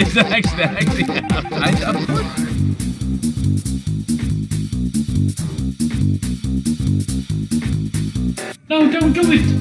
It's actually, No, don't do it!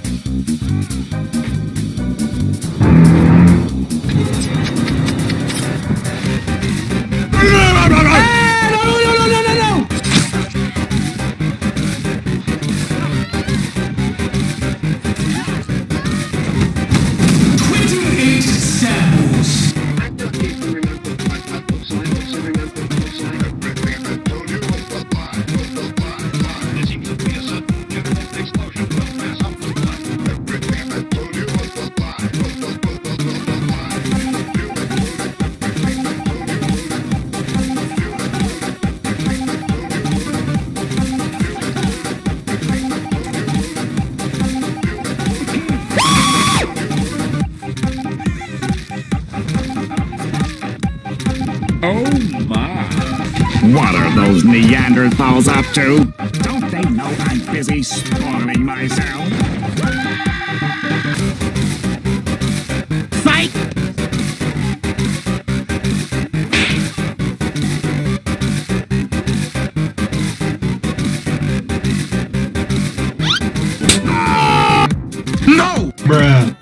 Oh my. What are those Neanderthals up to? Don't they know I'm busy spoiling myself? Fight! No! Bruh.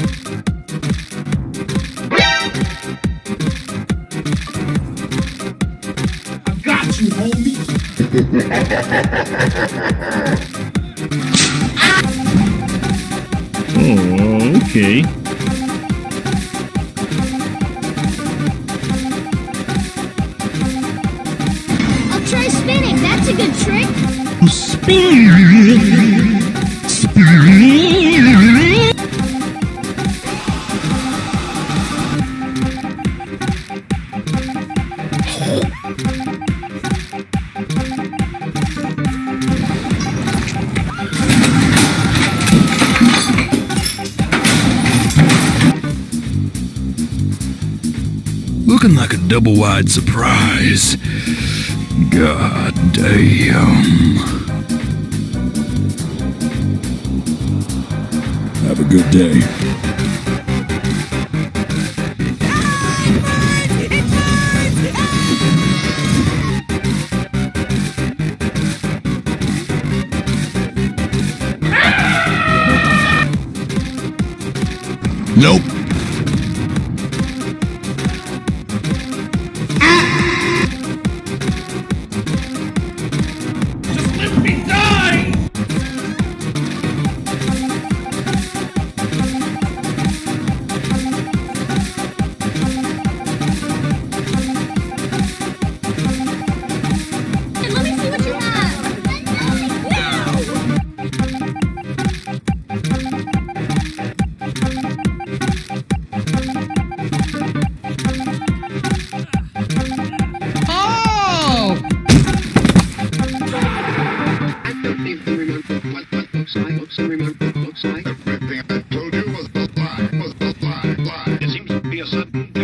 You, homie. Oh, okay. I'll try spinning. That's a good trick. Spin! Spin! Looking like a double-wide surprise. God damn. Have a good day. Nope. Looks like everything I told you was a lie, was a lie, lie. It seems to be a sudden